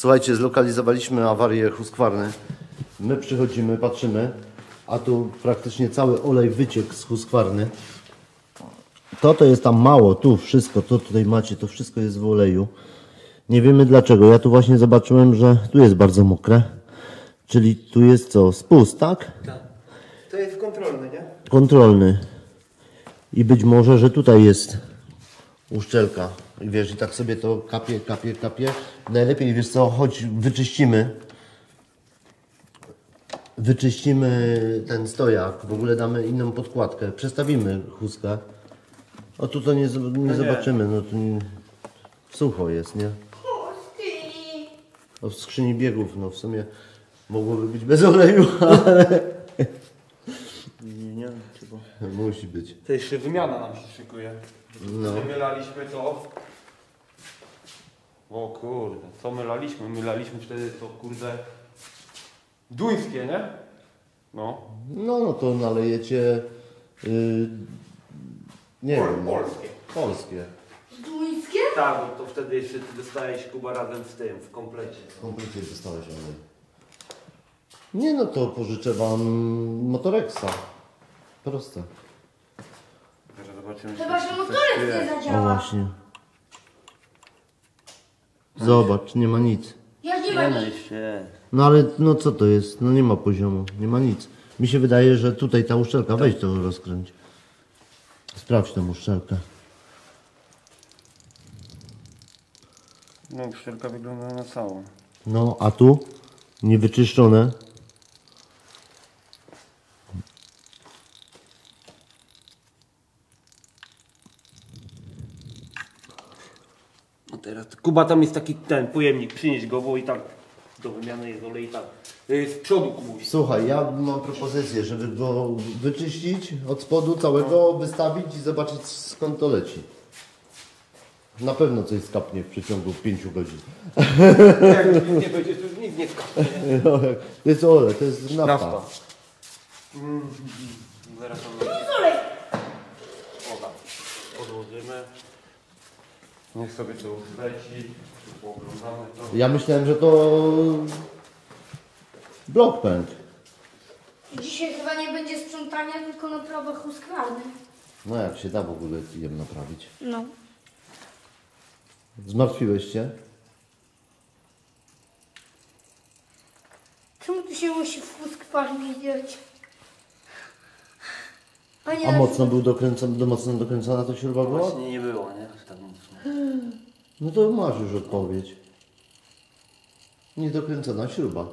Słuchajcie, zlokalizowaliśmy awarię Husqvarny. My przychodzimy, patrzymy, a tu praktycznie cały olej wyciekł z Husqvarny. To jest tam mało, tu wszystko, to tutaj macie, to wszystko jest w oleju. Nie wiemy dlaczego. Ja tu właśnie zobaczyłem, że tu jest bardzo mokre. Czyli tu jest co? Spust, tak? Tak. To jest kontrolny, nie? Kontrolny. I być może, że tutaj jest uszczelka. I wiesz, i tak sobie to kapie, kapie, kapie. Najlepiej, wiesz co, chodź wyczyścimy. Wyczyścimy ten stojak. W ogóle damy inną podkładkę. Przestawimy chustkę. O tu to nie zobaczymy. No tu sucho jest, nie? O, w skrzyni biegów, no w sumie mogłoby być bez oleju, ale Nie, chyba. musi być. To jeszcze wymiana nam się szykuje. No. Mylaliśmy to. O kurde, co mylaliśmy? Mylaliśmy wtedy to kurde duńskie, nie? No. No to nalejecie nie wiem. Polskie. Polskie. Duńskie? Tak, bo to wtedy jeszcze ty dostałeś Kuba razem z tym, w komplecie. W komplecie dostałeś olej. Nie no to pożyczę wam Motorexa. Proste. Teraz zobaczymy. Chyba, że motorek nie O zadziała. właśnie. Zobacz, nie ma nic. Ja nie mam nic. się. No ale no co to jest? No nie ma poziomu, nie ma nic. Mi się wydaje, że tutaj ta uszczelka, weź to rozkręć. Sprawdź tę uszczelkę. No, uszczelka wygląda na całą. No, a tu? Niewyczyszczone. No teraz Kuba, tam jest taki ten pojemnik, przynieść go, bo i tak do wymiany jest olej i tak. Z przodu Kubuś. Słuchaj, ja mam propozycję, żeby go wyczyścić od spodu całego, wystawić i zobaczyć skąd to leci. Na pewno coś skapnie w przeciągu 5 godzin. Jak nie będzie, to już nic nie skapnie. To jest olej, to jest nafta. Nafta. Zaraz tam odłożymy. Niech sobie to leci. Pooglądamy to. Ja myślałem, że to blok pęk. Dzisiaj chyba nie będzie sprzątania, tylko naprawa Husqvarny. No jak się da w ogóle jem naprawić. No. Zmartwiłeś się? Czemu tu się musi w Husqvarnie dziać? A mocno był dokręcony, mocno dokręcona to śruba była? Właśnie nie było, nie? Tak mocno. No to masz już odpowiedź. Niedokręcona śruba.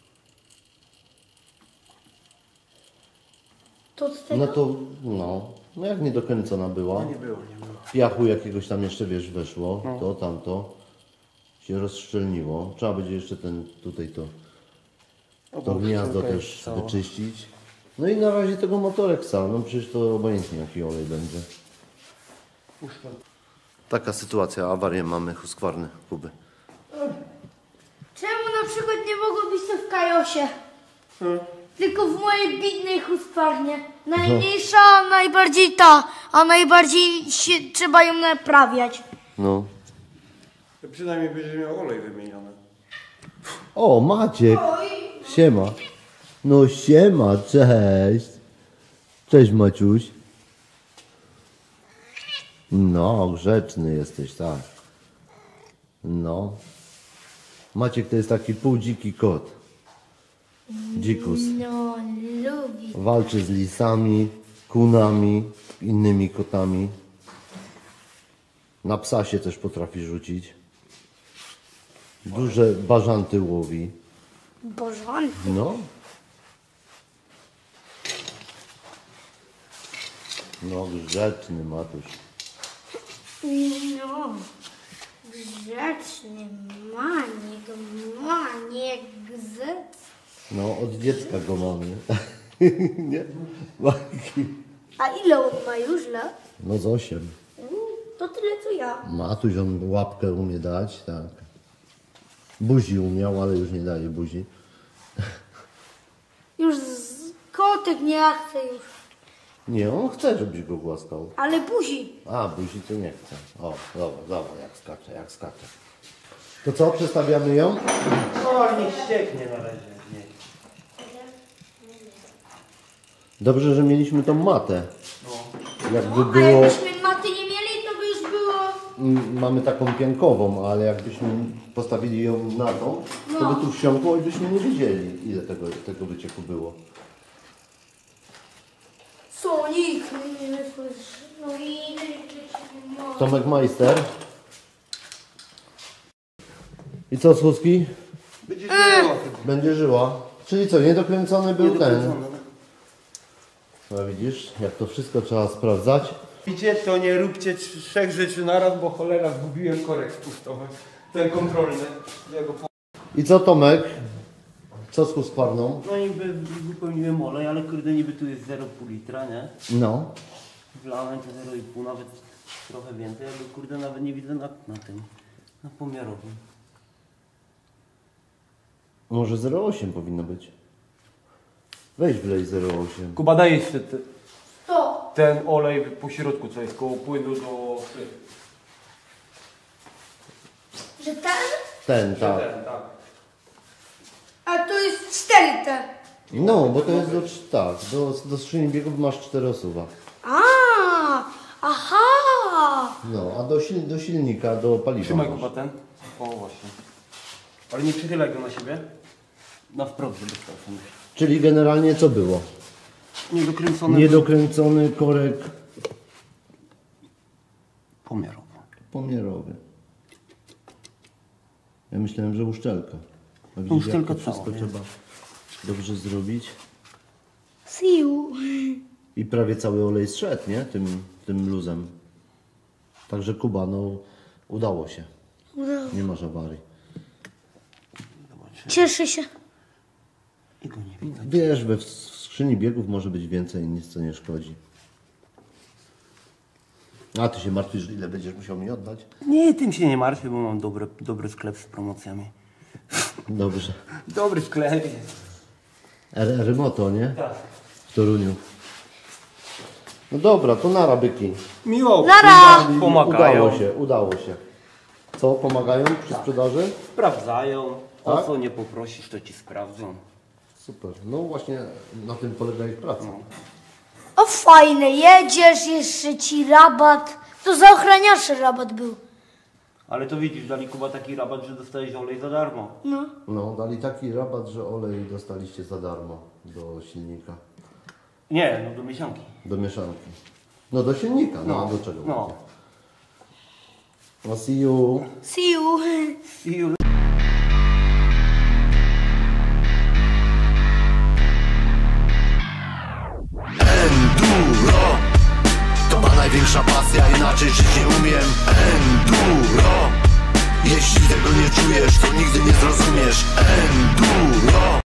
To z tego? No to, no jak niedokręcona była? Nie było, nie było. Piachu jakiegoś tam jeszcze, wiesz, weszło, to, tamto się rozszczelniło. Trzeba będzie jeszcze ten, tutaj to gniazdo też wyczyścić. No i na razie tego Motorexa, no przecież to obojętnie jaki olej będzie. Taka sytuacja, awarię mamy Husqvarny, Kuby. Czemu na przykład nie mogło być to w Kajosie? Tylko w mojej bidnej Husqvarnie. Najmniejsza, a najbardziej ta, a najbardziej się, trzeba ją naprawiać. No. To przynajmniej będzie miał olej wymieniony. O, Maciek! Siema. No siema, cześć. Cześć Maciuś. No, grzeczny jesteś, tak. No. Maciek to jest taki półdziki kot. Dzikus. No, lubi. Walczy z lisami, kunami, innymi kotami. Na psa się też potrafi rzucić. Duże bażanty łowi. Bożan. No. No, grzeczny Matuś. No, grzeczny maniek gzec. No, od dziecka go mamy. Nie? Majki. A ile on ma już lat? No z 8. To tyle co ja. Matuś, on łapkę umie dać, tak. Buzi umiał, ale już nie daje buzi. Już kotek nie chce już. Nie, on chce, żebyś go głaskał. Ale buzi. A, buzi to nie chce. O, dobra, jak skacze, jak skacze. To co, przestawiamy ją? O, niech ścieknie na razie. Nie. Dobrze, że mieliśmy tą matę. Jakby A było... jakbyśmy maty nie mieli, to by już było... Mamy taką piankową, ale jakbyśmy postawili ją na tą, to by tu wsiąkło i byśmy nie wiedzieli, ile tego wycieku było. Co, nikt nie słyszy. No i nie Tomek Majster. I co, Słuski? Będzie żyło. Będzie żyła. Czyli co, niedokręcony był Niedokręcony. ten. No widzisz, jak to wszystko trzeba sprawdzać. Widzicie, to nie róbcie 3 rzeczy naraz, bo cholera zgubiłem korek spustowy. Ten kontrolny. I co, Tomek? Co z huskwarną? No niby wypełniłem olej, ale kurde niby tu jest 0,5 litra, nie? No. Wlałem to 0,5, nawet trochę więcej, ale kurde nawet nie widzę na tym, na pomiarowym. Może 0,8 powinno być. Weź wlej 0,8. Kuba, daj jeszcze To. ten olej po środku, co jest koło płynu do... Że ten? Ten, tak. tak. A to jest 4 te. No, bo to jest do skrzyni biegów masz 4 osuwa. Aha. No, a do silnika, do paliwa Trzymaj masz. Kuba ten. O właśnie. Ale nie przychylaj go na siebie. Na wprost, żeby stał się. Czyli generalnie co było? Niedokręcone. Niedokręcony korek Pomiarowo. pomiarowy. Ja myślałem, że uszczelka. A widzisz, Uszczelka jak to wszystko cała, nie? trzeba dobrze zrobić. Siu. I prawie cały olej zszedł, nie? Tym luzem. Także Kuba, no udało się. Nie masz awarii. Cieszę się. I go nie widać. Wiesz, w skrzyni biegów może być więcej, nic co nie szkodzi. A ty się martwisz, ile będziesz musiał mi oddać? Nie, tym się nie martwię, bo mam dobry sklep z promocjami. Dobrze. Dobry sklep. Rymoto, nie? Tak. W Toruniu. No dobra, to nara byki. Miło. Nara! Pomagają. Udało się. Co, pomagają przy sprzedaży? Sprawdzają. O Tak? co nie poprosisz, to ci sprawdzą. Super. No właśnie na tym polega ich praca. O fajne, jedziesz, jeszcze ci rabat. To za ochraniaczy rabat był. Ale to widzisz, dali Kuba taki rabat, że dostajesz olej za darmo. No. No, dali taki rabat, że olej dostaliście za darmo do silnika. Nie, no do miesiąki. Do mieszanki. No do silnika, no, a do czego? No. No see you. Siu. See you. Enduro to ma największa pasja, inaczej żyć nie umiem. Enduro, jeśli tego nie czujesz, to nigdy nie zrozumiesz. Enduro.